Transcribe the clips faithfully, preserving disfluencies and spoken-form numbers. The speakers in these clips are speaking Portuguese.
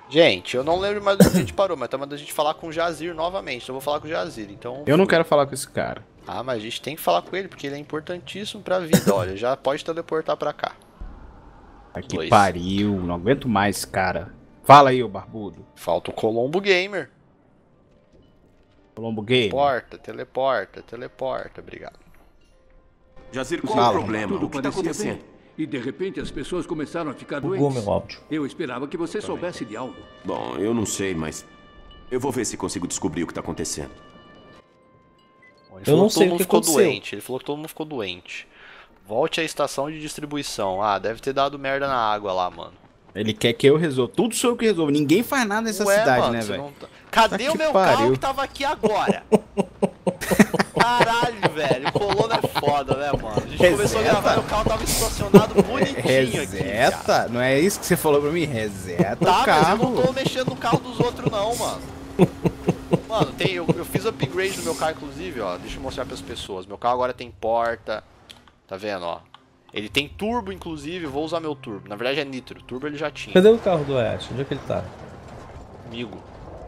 Gente, eu não lembro mais do que a gente parou, mas tá mandando a gente falar com o Jazir novamente. Então eu vou falar com o Jazir, então... Eu não quero falar com esse cara. Ah, mas a gente tem que falar com ele, porque ele é importantíssimo pra vida, olha. Já pode teleportar pra cá. Aqui Dois. pariu, não aguento mais, cara. Fala aí, ô barbudo. Falta o Colombo Gamer. Colombo Game. Teleporta, teleporta, teleporta, obrigado. Jazir, qual Fala, o problema? Tudo O que está parecia acontecendo? bem. E de repente as pessoas começaram a ficar Bugou doentes. meu áudio. Eu esperava que você soubesse de algo. Bom, eu não sei, mas eu vou ver se consigo descobrir o que está acontecendo. Ele Eu falou não que sei todo o mundo que ficou aconteceu. doente. Ele falou que todo mundo ficou doente. Volte à estação de distribuição. Ah, deve ter dado merda na água lá, mano. Ele quer que eu resolva. Tudo sou eu que resolvo. Ninguém faz nada nessa Ué, cidade, mano, né, você velho? não tá- Cadê Tá o que meu pariu. carro que tava aqui agora? Caralho, velho. Coluna é foda, né, mano? A gente Reseta. começou a gravar e o carro tava estacionado bonitinho aqui. cara. Reseta? Não é isso que você falou pra mim? Reseta Tá, o mas eu carro. não tô mexendo no carro dos outros não, mano. Mano, tem, eu, eu fiz upgrade no meu carro, inclusive, ó. Deixa eu mostrar pras pessoas. Meu carro agora tem porta. Tá vendo, ó? Ele tem turbo, inclusive. Eu vou usar meu turbo. Na verdade é nitro. Turbo ele já tinha. Cadê o carro do Ash? Onde é que ele tá? Comigo.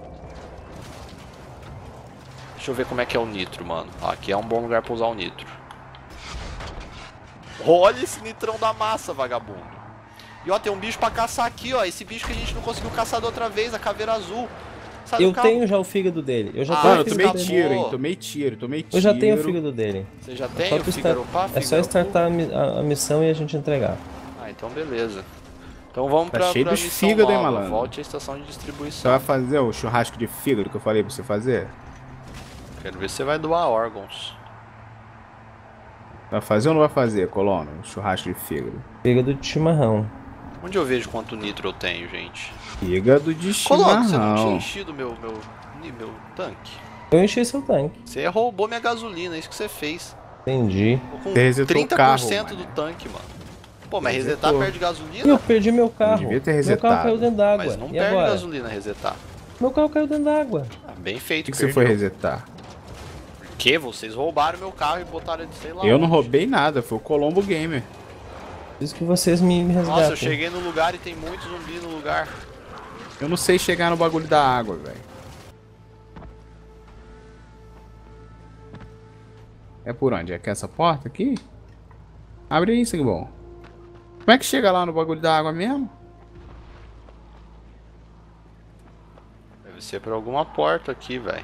Deixa eu ver como é que é o nitro, mano. Ó, aqui é um bom lugar pra usar o nitro. Olha esse nitrão da massa, vagabundo. E ó, tem um bicho pra caçar aqui, ó. Esse bicho que a gente não conseguiu caçar da outra vez, a caveira azul. Sai Eu do carro. tenho já o fígado dele. Eu já Ah, tenho Mano, o eu fígado tomei dele. tiro, hein? Pô. Tomei tiro, tomei tiro. Eu já tenho o fígado dele. Você já É tem só o tu Fígaro start- Pá, É só Fígaro startar a, mi- a- a missão e a gente entregar. Ah, então beleza. Então vamos Tá pra, cheio pra dos missão fígado, hein, nova. malandro? Volte à estação de Você distribuição. vai fazer o churrasco de fígado que eu falei pra você fazer? Quero ver se você vai doar órgãos. Vai fazer ou não vai fazer, Colono? O churrasco de fígado. Fígado de chimarrão. Onde eu vejo quanto nitro eu tenho, gente? Fígado de Colono, você não tinha chimarrão. enchido meu, meu, meu tanque? Eu enchi seu tanque. Você roubou minha gasolina, é isso que você fez. Entendi. Tô com Você resetou o trinta por carro, cento do mano. tanque, mano. Pô, mas Resetou. resetar perde E eu gasolina? perdi meu carro. devia ter Meu resetado. carro caiu dentro d'água. Mas não E perde agora? gasolina resetar. Meu carro caiu dentro d'água. Ah, bem feito, Por que, que você foi perdeu. resetar? Que? Vocês roubaram meu carro e botaram de sei lá Eu não onde. roubei nada, foi o Colombo Gamer. Por isso que vocês me me resgatam. Nossa, eu cheguei no lugar e tem muito zumbi no lugar. Eu não sei chegar no bagulho da água, velho. É por onde? É que essa porta aqui? Abre aí, sem bom. Como é que chega lá no bagulho da água mesmo? Deve ser por alguma porta aqui, velho.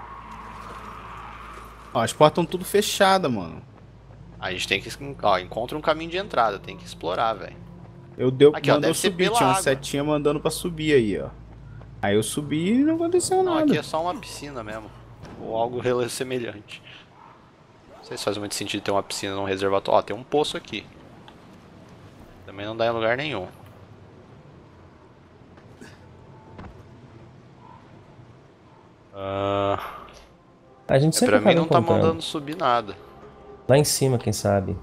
Ó, as portas estão tudo fechadas, mano. A gente tem que... Ó, encontra um caminho de entrada, tem que explorar, velho. Eu deu, Aqui, ó, mandou deve ser subir, pela tinha uma água. setinha mandando pra subir aí, ó. Aí eu subi e não aconteceu Não, nada. aqui é só uma piscina mesmo. Ou algo rele- semelhante. Não sei se faz muito sentido ter uma piscina num reservatório. Ó, tem um poço aqui. Também não dá em lugar nenhum. Ah, A gente é, sempre pra mim acaba não tá encontrando. mandando subir nada. Lá em cima, quem sabe.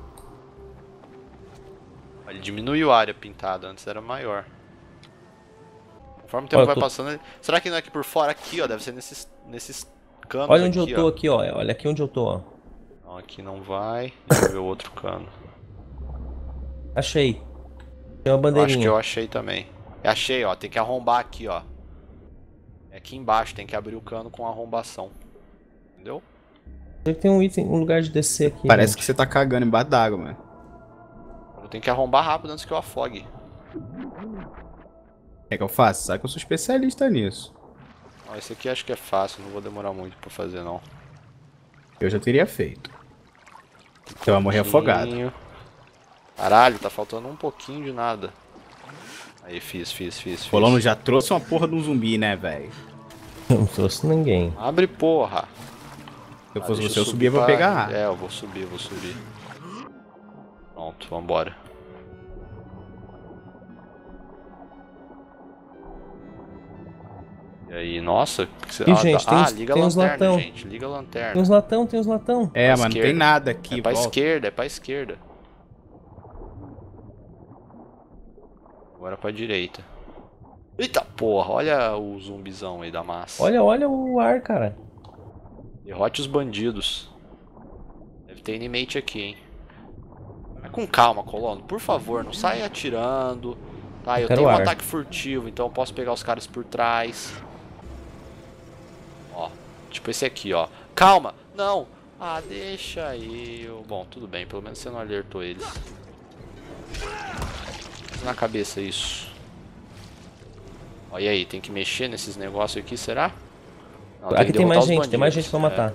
Ele diminuiu a área pintada, antes era maior. Conforme o tempo Olha, vai tô- passando, ele... será que não é aqui por fora? Aqui, ó, deve ser nesses, nesses canos Olha onde aqui, eu tô ó. aqui, ó. Olha aqui onde eu tô, ó. Não, aqui não vai. Deixa eu ver o outro cano. Achei. Tem uma Eu acho bandeirinha. que eu achei também. Eu achei, ó, tem que arrombar aqui, ó. É aqui embaixo, tem que abrir o cano com arrombação. Entendeu? Já tem um item, um lugar de descer aqui. Parece gente. que você tá cagando embaixo d'água, mano. Eu tenho que arrombar rápido antes que eu afogue. O que é que eu faço? Sabe que eu sou especialista nisso. Ó, esse aqui acho que é fácil, não vou demorar muito pra fazer não. Eu já teria feito. Você vai morrer afogado. Pouquinho. Caralho, tá faltando um pouquinho de nada. Aí, fiz, fiz, fiz, fiz. Colono já trouxe uma porra de um zumbi, né, velho? Não trouxe ninguém. Abre, porra. Se eu Ah, fosse deixa você, eu subia pra pegar. É, eu vou subir, vou subir. Pronto, vambora. E aí, nossa... que que você- Ih, ah, gente, tá- tem ah, uns- liga tem a uns lanterna, latão. gente. Liga a lanterna. Tem uns latão, tem uns latão. É, Pra mano, não tem esquerda. nada aqui. É pra volta. esquerda, é pra esquerda. Agora pra direita. Eita porra, olha o zumbizão aí da massa. Olha, olha o ar, cara. Derrote os bandidos. Deve ter inmate aqui, hein. Vai com calma, colono. Por favor, não saia atirando. Tá, eu, Eu quero tenho um ar. ataque furtivo, então eu posso pegar os caras por trás. Ó, tipo esse aqui, ó. Calma! Não! Ah, deixa eu... Bom, tudo bem, pelo menos você não alertou eles. Na cabeça isso. Ó, e aí, tem que mexer nesses negócios aqui, será? Não, Aqui que tem mais derrotar os gente, tem mais bandidos. gente pra matar.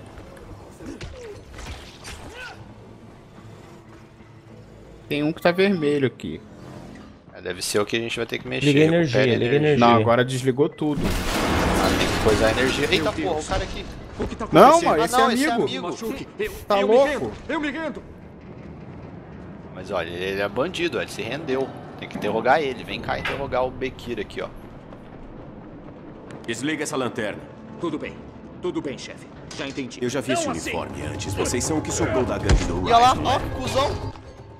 Tem um que tá vermelho aqui. É, deve ser o que a gente vai ter que mexer. Liga a energia, recupera liga a energia. Não, agora desligou tudo. Ah, tem que coisar a energia. Eita porra, o cara aqui. O que tá Não, acontecendo? mano, Ah, esse não, é esse é amigo. amigo. Machuque. Eu, Tá eu louco? Me rendo. Eu me rendo. Mas olha, ele é bandido, ele se rendeu. Tem que interrogar ele. Vem cá interrogar o Bekir aqui, ó. Desliga essa lanterna. Tudo bem. Tudo bem, chefe. Já entendi. Eu já vi esse Não assim. uniforme antes. Vocês são o que sobrou da gangue do E olha lá, Ryan, não ó, é? que cuzão.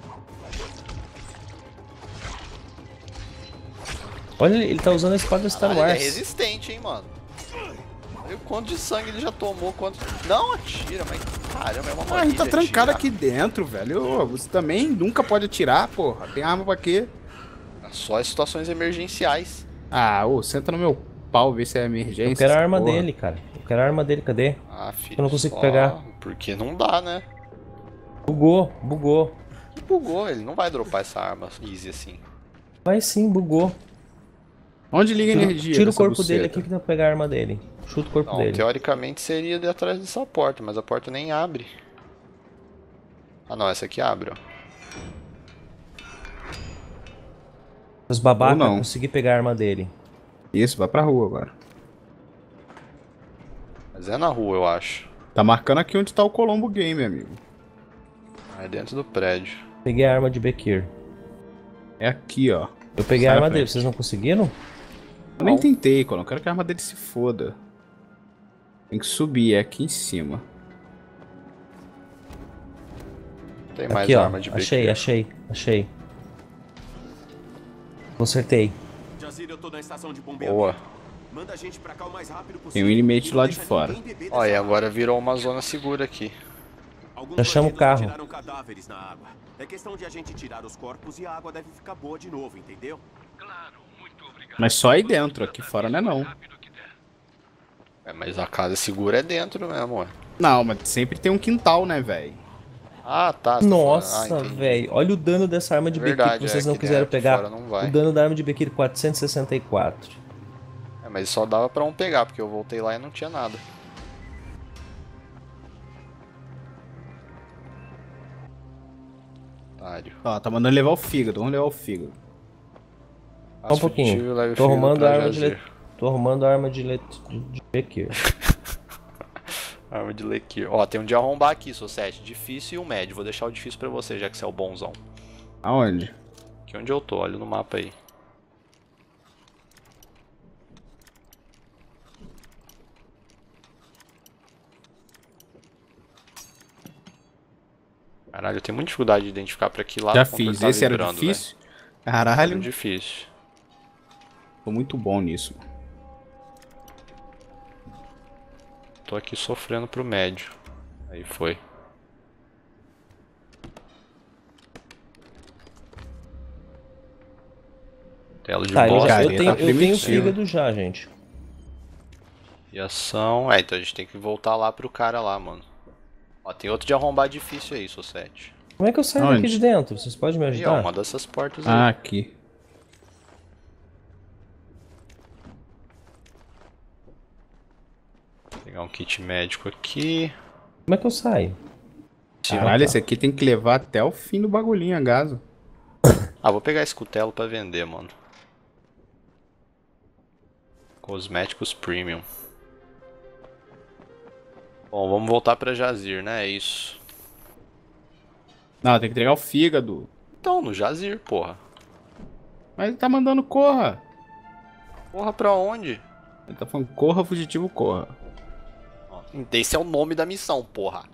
Olha, ele tá usando a espada Star Caralho, ele é Wars. resistente, hein, mano. Olha o quanto de sangue ele já tomou, quanto... Não atira, mas caramba, é uma Ah, a gente tá mania trancado atirar. aqui dentro, velho. Ô, você também nunca pode atirar, porra. Tem arma pra quê? Só em situações emergenciais. Ah, ô, senta no meu pau, vê se é emergência. Eu quero a essa arma porra. dele, cara. Eu quero a arma dele, cadê? Ah, filho, Eu não consigo só pegar. Porque não dá, né? Bugou, bugou. Que bugou, ele não vai dropar essa arma easy assim. Vai sim, bugou. Onde liga a Tira, energia? tira o dessa corpo buceta? dele aqui que dá pra pegar a arma dele. Chuta o corpo Não, dele. teoricamente seria de atrás dessa porta, mas a porta nem abre. Ah não, essa aqui abre, ó. Os babacas Ou não. consegui pegar a arma dele. Isso, vai pra rua agora. Mas é na rua, eu acho. Tá marcando aqui onde tá o Colombo Game, amigo. É dentro do prédio. Peguei a arma de Bekir. É aqui, ó. Eu peguei Sai a na arma dele, frente. vocês não conseguiram? Eu nem tentei, Colombo. Eu quero que a arma dele se foda. Tem que subir, é aqui em cima. Tem mais Aqui, ó. arma de Achei, Bekir. achei, achei. Consertei. Jazir, eu tô na estação de bombeamento. Boa. Manda a gente pra cá o mais rápido possível. Tem um inmate E não lá de deixa fora. ninguém beber Ó, e dessa agora água. virou uma zona segura aqui. Alguns Já chama o bandidos carro. atiraram cadáveres na água. É questão de a gente tirar os corpos e a água deve ficar boa de novo, entendeu? Mas só aí dentro, aqui fora não é não. É, mas a casa segura é dentro mesmo, ué. Não, mas sempre tem um quintal, né, velho? Ah, tá. você tá Nossa, falando- ah, entendi. velho. Olha o dano dessa arma de Bekir Verdade, que vocês é, não aqui quiseram dentro, pegar. fora não vai. O dano da arma de Bekir quatrocentos e sessenta e quatro. É, mas só dava pra um pegar, porque eu voltei lá e não tinha nada. Otário. Ó, tá mandando levar o fígado. Vamos levar o fígado. Só um pouquinho. Tô arrumando a arma de le... Tô arrumando a arma de, le... de Bekir. Arma de Lekir. Ó, tem um de arrombar aqui, Sossete. Difícil e um médio. Vou deixar o difícil pra você, já que você é o bonzão. Aonde? Aqui onde eu tô, olha no mapa aí. Caralho, eu tenho muita dificuldade de identificar pra que lado Já o controle fiz. tá Esse era vibrando, difícil? velho. Caralho. Era difícil. Tô muito bom nisso. Tô aqui sofrendo pro médio. Aí foi. Tela de Tá, eu, bosta. já, eu Careta tenho, eu tenho primitivo. fígado já, gente. E ação. É, então a gente tem que voltar lá pro cara lá, mano. Ó, tem outro de arrombar difícil aí, Sossete. Como é que eu saio Onde? daqui de dentro? Vocês podem me Aí, ó, ajudar? uma dessas portas Ah, aí. aqui. Vou pegar um kit médico aqui. Como é que eu saio? Caralho, tá. esse aqui tem que levar até o fim do bagulhinho, a gaso. Ah, vou pegar esse cutelo pra vender, mano. Cosméticos Premium. Bom, vamos voltar pra Jazir, né? É isso. Não, tem que entregar o fígado. Então, no Jazir, porra. Mas ele tá mandando corra. Porra, pra onde? Ele tá falando corra, fugitivo, corra. Ó, esse é o nome da missão, porra.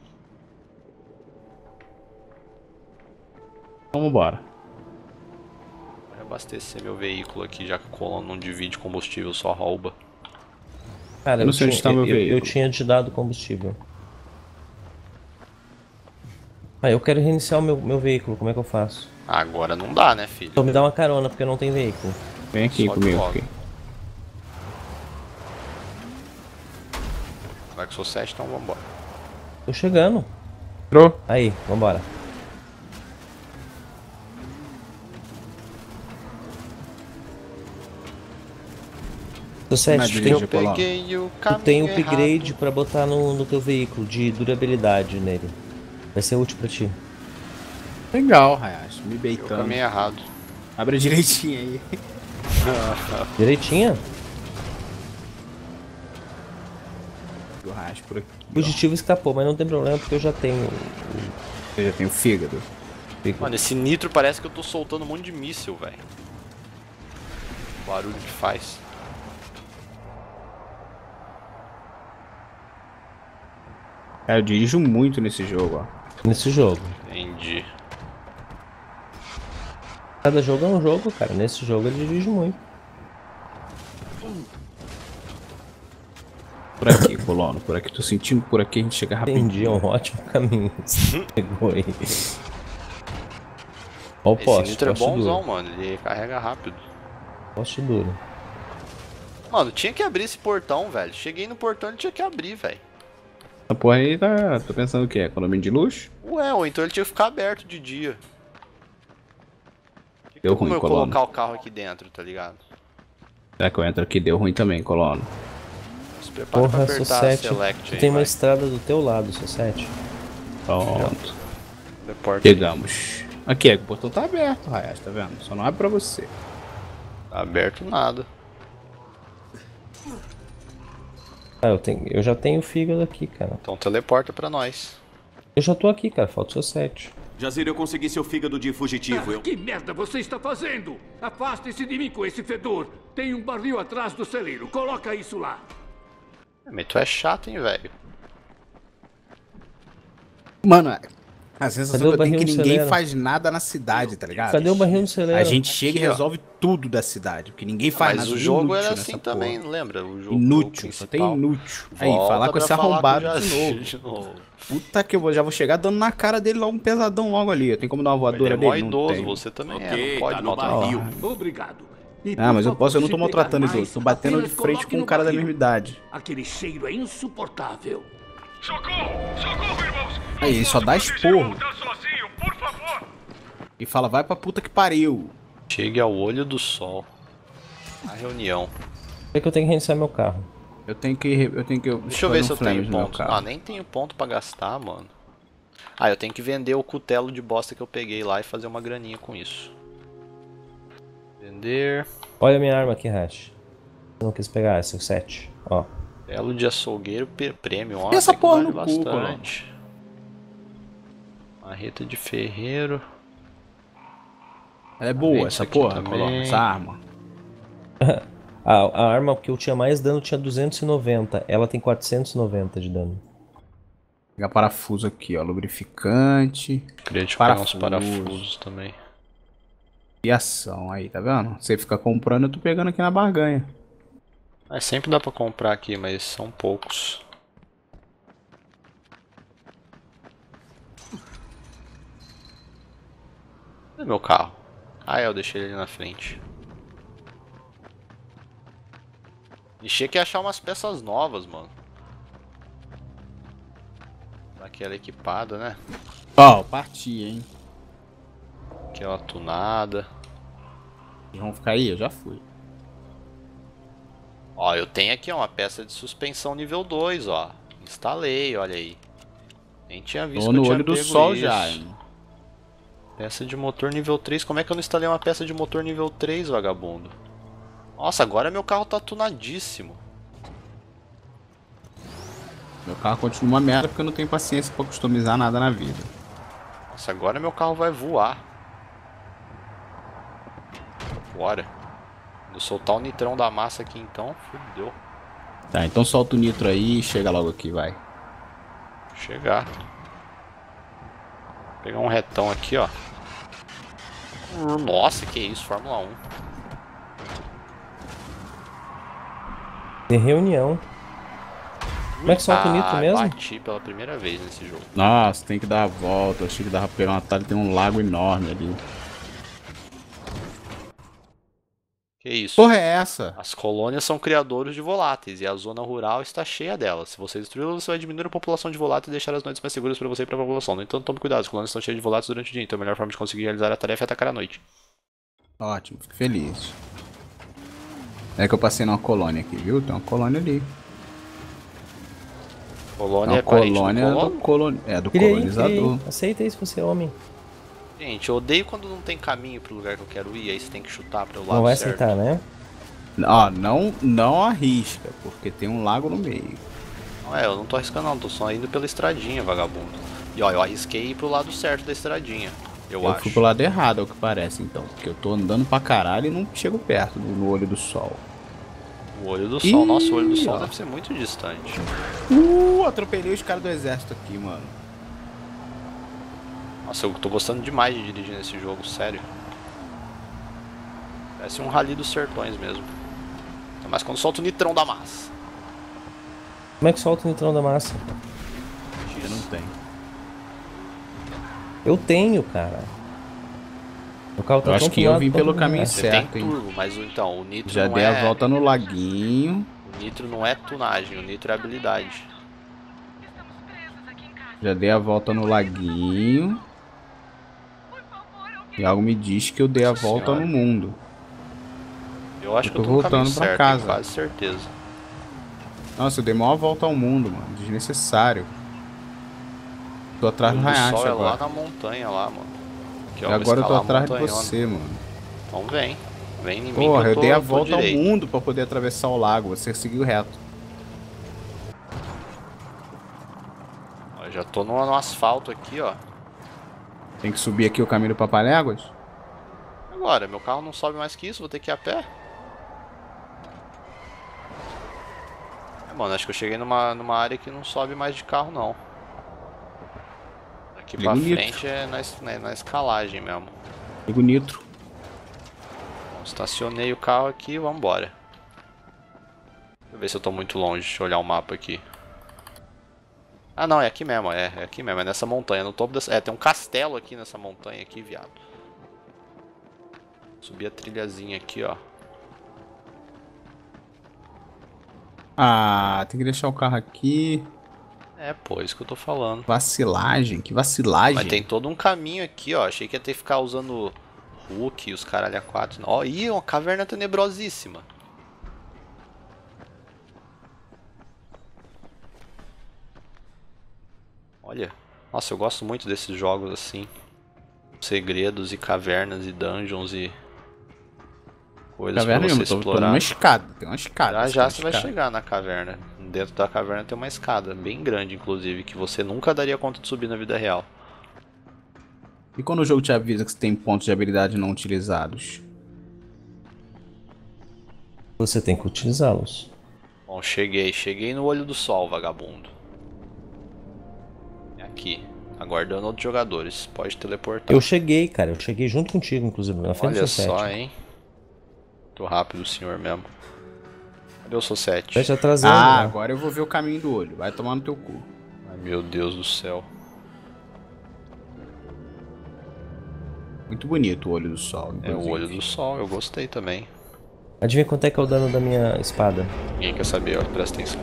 Vamos embora. Vou reabastecer meu veículo aqui, já que o Colon não divide combustível, só rouba. Cara, Eu eu, não sei onde tinha, tá meu eu, eu, veículo. eu tinha te dado combustível. Ah, eu quero reiniciar o meu, meu veículo, como é que eu faço? Agora não dá, né, filho? Então me dá uma carona, porque não tem veículo. Vem aqui Sobe comigo. logo. Aqui. Vai que eu sou sete, então vambora. Tô chegando. Entrou? Aí, vambora. Tô sete, tu tem, Eu peguei o tu caminho tem upgrade errado. pra botar no, no teu veículo, de durabilidade nele. Vai ser útil pra ti. Legal, Hayashi. Me Eu beitando. caminho errado. Abre direitinho aí. Direitinho? O Hayashi por aqui. O fugitivo escapou, mas não tem problema porque eu já tenho. Eu já tenho fígado. fígado. Mano, esse nitro parece que eu tô soltando um monte de míssil, velho. O barulho que faz. Cara, eu dirijo muito nesse jogo, ó. Nesse jogo. Entendi. Cada jogo é um jogo, cara. Nesse jogo ele dirige muito. Por aqui, colono. Por aqui. Tô sentindo por aqui a gente chega rapidinho. Entendi, é um ótimo caminho. Você pegou aí. Ó o Esse poste, nitro é poste bonzão, duro. mano. Ele carrega rápido. Poste duro. Mano, tinha que abrir esse portão, velho. Cheguei no portão e tinha que abrir, velho. Essa porra aí tá... Tô pensando o quê? Economia de luxo? Ué, ou então ele tinha que ficar aberto de dia. Que que Deu tem como ruim, eu colono. colocar o carro aqui dentro, tá ligado? Será que eu entro aqui? Deu ruim também, colono. Se prepara pra Porra, apertar Society. select Tu aí, tem uma vai. estrada do teu lado, Society. Pronto. Deporta. Chegamos. Aqui, é que o portão tá aberto, Hayashi, tá vendo? Só não abre pra você. Tá aberto nada. Ah, eu, tenho, eu já tenho fígado aqui, cara. Então teleporta pra nós. Eu já tô aqui, cara. Falta o Society. Jazir, eu consegui seu fígado de fugitivo. Eu... Que merda você está fazendo? Afaste-se de mim com esse fedor. Tem um barril atrás do celeiro. Coloca isso lá. Mas tu é chato, hein, velho. Mano, a sensação Cadê o que eu tenho é barril que no ninguém celeiro? faz nada na cidade, tá ligado? Cadê o barril no celeiro? A gente chega Aqui, e ó. resolve tudo da cidade, porque ninguém faz Mas nada. o jogo inútil era nessa assim porra. também, não lembra? O jogo Inútil, só tem principal. inútil. Aí, Volta falar com pra esse falar com o arrombado de Jazir novo. de novo. Puta que eu vou, já vou chegar dando na cara dele logo um pesadão logo ali. Tem como dar uma Ele voadora é mó dele? Não idoso, tem. você também é, Ok, não pode tá no maltratar. barril. Obrigado. E, Ah, por mas eu favor, posso, eu não se tô pegar maltratando mais, idoso. Tô batendo de apenas frente coloque com um no cara da barril. mesma idade. Aquele cheiro é insuportável. Socorro! Socorro, irmãos! Aí, ele só dá esporro. Voltar sozinho, por favor! E fala, vai pra puta que pariu. Chegue ao olho do sol. A reunião. Por que eu tenho que reiniciar meu carro? Eu tenho que... Eu tenho que Deixa eu ver se eu tenho no meu ponto. carro. Ah, nem tenho ponto pra gastar, mano. Ah, eu tenho que vender o cutelo de bosta que eu peguei lá e fazer uma graninha com isso. Vender. Olha a minha arma aqui, Hash. Eu não quis pegar, esse é o sete. Ó. Belo de açougueiro per- premium. Ó, E essa até que porra vale no cu, bastante. Marreta de ferreiro. Ela é boa, Isso essa aqui porra, também. Colono, essa arma. A, a arma que eu tinha mais dano tinha duzentos e noventa. Ela tem quatrocentos e noventa de dano. Pegar parafuso aqui, ó. Lubrificante. Queria te pegar uns Parafuso. parafusos também. E ação aí, tá vendo? Você fica comprando, eu tô pegando aqui na barganha. Mas sempre dá pra comprar aqui, mas são poucos. Cadê meu carro? Ah, é, eu deixei ele ali na frente. Achei que ia achar umas peças novas, mano. Daquela equipada, né? Ó, parti, hein? Aquela tunada. Vocês vão ficar aí? Eu já fui. Ó, eu tenho aqui ó, uma peça de suspensão nível dois, ó. Instalei, olha aí. Nem tinha visto Tô que eu no tinha olho do pego sol isso. já, hein? Peça de motor nível três. Como é que eu não instalei uma peça de motor nível três, vagabundo? Nossa, agora meu carro tá tunadíssimo. Meu carro continua uma merda porque eu não tenho paciência pra customizar nada na vida. Nossa, agora meu carro vai voar. Bora. Quando eu soltar o nitrão da massa aqui então, fudeu. Tá, então solta o nitro aí e chega logo aqui, vai. Chegar. Vou pegar um retão aqui, ó. Nossa, que isso, Fórmula um. De reunião. Como é que solta o nitro Ah, mesmo? bati pela primeira vez nesse jogo. Nossa, tem que dar a volta. Eu achei que dava pra pegar uma talha, tem um lago enorme ali. isso? Porra é essa? As colônias são criadores de voláteis e a zona rural está cheia delas. Se você destruí-las, você vai diminuir a população de voláteis e deixar as noites mais seguras para você e para a população. No entanto, tome cuidado, as colônias estão cheias de voláteis durante o dia, então a melhor forma de conseguir realizar a tarefa é atacar à noite. Ótimo, fico feliz. É que eu passei numa colônia aqui, viu? Tem uma colônia ali. Colônia é, é colônia do, do, colon... é, do queria colonizador. Ir, queria ir. Aceita isso se você é homem. Gente, eu odeio quando não tem caminho pro lugar que eu quero ir, aí você tem que chutar pro lado Não vai certo. aceitar, né? Ó, não, não arrisca, porque tem um lago no meio. Não é, eu não tô arriscando não, tô só indo pela estradinha, vagabundo. E ó, eu arrisquei ir pro lado certo da estradinha, eu, eu acho. fui pro lado errado, é o que parece, então. Porque eu tô andando pra caralho e não chego perto do no olho do sol. O olho do sol, Ih, nossa, o olho do sol ó. deve ser muito distante. Uh, atropelei os caras do exército aqui, mano. Nossa, eu tô gostando demais de dirigir nesse jogo, sério. Parece um rally dos sertões mesmo. Mas quando solta o nitrão da massa. Como é que solta o nitrão da massa? Eu não tenho. Eu tenho, cara. O carro tá Eu acho tão que eu tunado vim quanto pelo o caminho meu. Você certo, tem hein? turbo, mas então, o nitro Já não dei é... a volta no laguinho. O nitro não é tunagem, o nitro é habilidade. Já dei a volta no laguinho. E algo me diz que eu dei a Nossa volta senhora. no mundo. Eu acho Eu que eu tô tô no caminho voltando pra certo, casa. tenho quase certeza. Nossa, eu dei maior volta ao mundo, mano. Desnecessário. Tô atrás O do olho do Hayashi sol é lá agora. na montanha lá, mano. Que E eu vou agora eu tô escalar a atrás de montanhona. você, mano. Então vem. Vem em mim Porra, que eu, eu tô, dei a tô volta ao direito. mundo pra poder atravessar o lago. Você seguiu reto. Ó, já tô no, no asfalto aqui, ó. Tem que subir aqui o caminho do Papaléguas? Agora, meu carro não sobe mais que isso, vou ter que ir a pé. É, mano, acho que eu cheguei numa, numa área que não sobe mais de carro, não. Aqui Liga pra o nitro. frente é na, es- na, na escalagem mesmo. Liga o nitro. Bom, estacionei o carro aqui, vambora. Deixa eu ver se eu tô muito longe, deixa eu olhar o mapa aqui. Ah não, é aqui mesmo, é, é aqui mesmo, é nessa montanha, no topo dessa... É, tem um castelo aqui nessa montanha aqui, viado. Subir a trilhazinha aqui, ó. Ah, tem que deixar o carro aqui. É, pô, isso que eu tô falando. Vacilagem, que vacilagem. Mas tem todo um caminho aqui, ó. Achei que ia ter que ficar usando Hulk e os caralho a quatro. Ó, ih, uma caverna tenebrosíssima. Olha, nossa, eu gosto muito desses jogos assim. Segredos e cavernas e dungeons e coisas Caverna pra você mesmo, tô, tô explorar. numa escada, tem uma escada. Já tem já uma você vai escada. chegar na caverna. Dentro da caverna tem uma escada, bem grande inclusive, que você nunca daria conta de subir na vida real. E quando o jogo te avisa que você tem pontos de habilidade não utilizados? Você tem que utilizá-los. Bom, cheguei, cheguei no olho do sol, vagabundo. É aqui, aguardando outros jogadores, pode teleportar. Eu cheguei, cara. Eu cheguei junto contigo, inclusive, na frente Olha do seu só, set. hein. Tô rápido o senhor mesmo. Cadê o seu sete? Vai te atrasando. Ah, né? agora eu vou ver o caminho do olho. Vai tomar no teu cu. Ai, meu Deus do céu. Muito bonito o olho do sol. É o inclusive. olho do sol, eu gostei também. Adivinha quanto é que é o dano da minha espada? Ninguém quer saber, ó, presta atenção.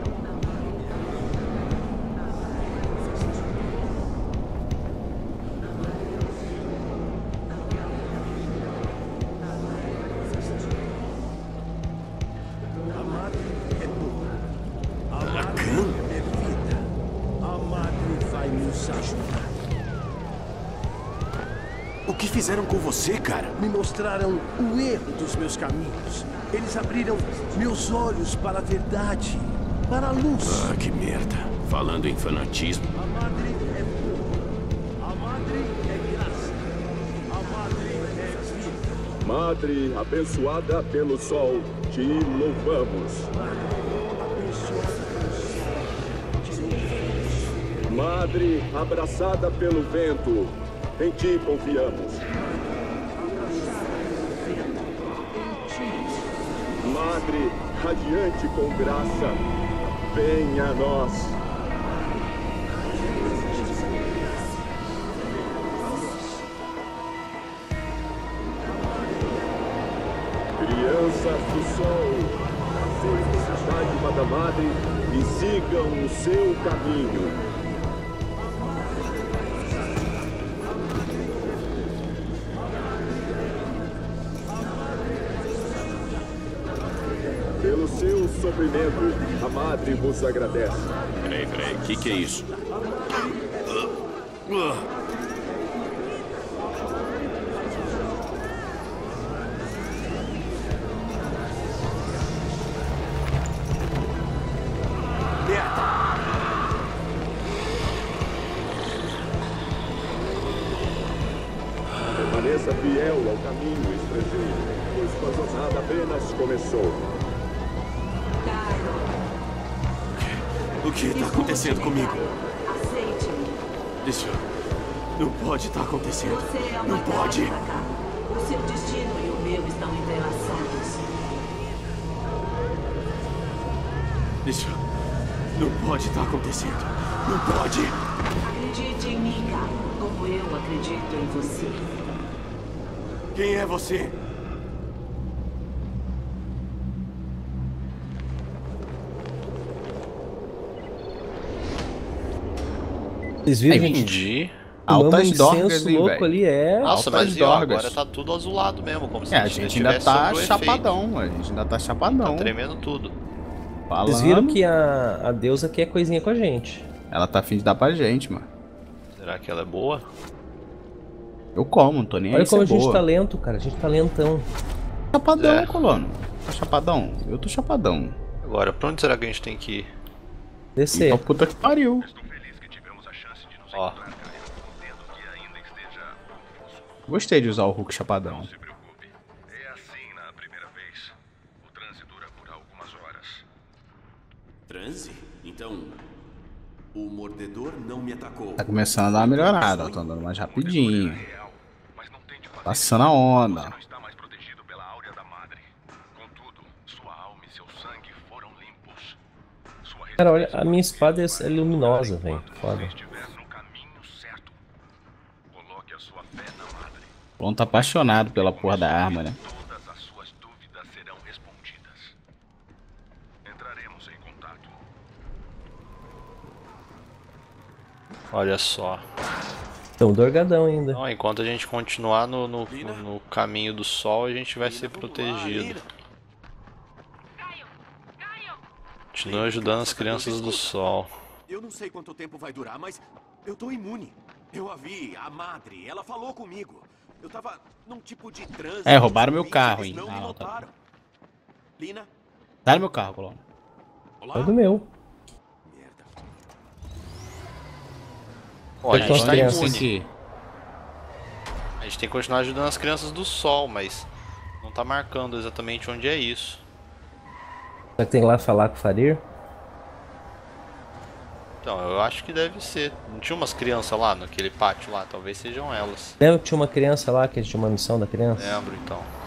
A madre vai nos ajudar. O que fizeram com você, cara? Me mostraram o erro dos meus caminhos. Eles abriram meus olhos para a verdade, para a luz. Ah, que merda. Falando em fanatismo. A madre é boa. A madre é graça. A madre é vida. Madre abençoada pelo sol, te louvamos. Madre abraçada pelo vento, em ti confiamos. Madre radiante com graça, venha a nós. Criança forças do sol, aceitem a dádiva da Madre e sigam o seu caminho. Pelo seu sofrimento, a Madre vos agradece. Peraí, peraí, o que, que é isso? Permaneça fiel ao caminho, estrangeiro, pois sua jornada apenas começou. O que está acontecendo comigo? Aceite. Isso não pode estar acontecendo. Não pode. O seu destino e o meu estão entrelaçados. Isso não pode estar acontecendo. Não pode. Acredite em mim, cara, como eu acredito em você. Quem é você? Vocês viram, gente? Entendi. Altas dorgas, incenso hein, louco velho? ali, é. Nossa, Altas mas e, ó, dorgas. agora tá tudo azulado mesmo, como se É, a gente ainda tivesse tá sob o chapadão, a gente ainda tá efeito. chapadão. Tá tremendo tudo. Falando, Vocês viram que a, a deusa quer coisinha com a gente. ela tá afim de dar pra gente, mano. Será que ela é boa? Eu como, não tô nem aí Olha se como é a gente boa. tá lento, cara. A gente tá lentão. Chapadão, É. colono. Tá chapadão? Eu tô chapadão. Agora, pra onde será que a gente tem que ir? Descer. Então puta que pariu. Ó, Gostei de usar o Hulk chapadão. É assim na primeira vez. O transe dura por algumas horas. Transe? Então, o mordedor não me atacou. Tá começando a dar uma melhorada, ó, tá andando mais rapidinho. Passando a onda. Não está mais protegido pela áurea da Madre. Contudo, sua alma e seu sangue foram limpos. Sua Cara, olha, a minha espada é luminosa, velho. Foda. estiver no caminho certo. Coloque a sua fé na Madre. O Colono tá apaixonado pela porra da arma, né? Todas as suas dúvidas serão respondidas. Entraremos em contato. olha só. Tão dorgadão ainda. Não, enquanto a gente continuar no, no, no caminho do sol, a gente vai ser protegido. Continua ajudando as crianças do sol. Eu não sei quanto tempo vai durar, mas eu tô imune. Eu a vi, a Madre, ela falou comigo. Eu tava num tipo de transe. É, roubaram meu carro, Eles hein? não Ah, me não, tá. notaram. Lina? Dá no meu carro, Colono. É do meu. Merda. Ó, a Eu tô gente tá criança imune. aqui. A gente tem que continuar ajudando as crianças do sol, mas não tá marcando exatamente onde é isso. Será que tem que ir lá falar com o Farir? Então, eu acho que deve ser. Não tinha umas crianças lá naquele pátio lá? Talvez sejam elas. Lembra que tinha uma criança lá, que tinha uma missão da criança? Lembro, então.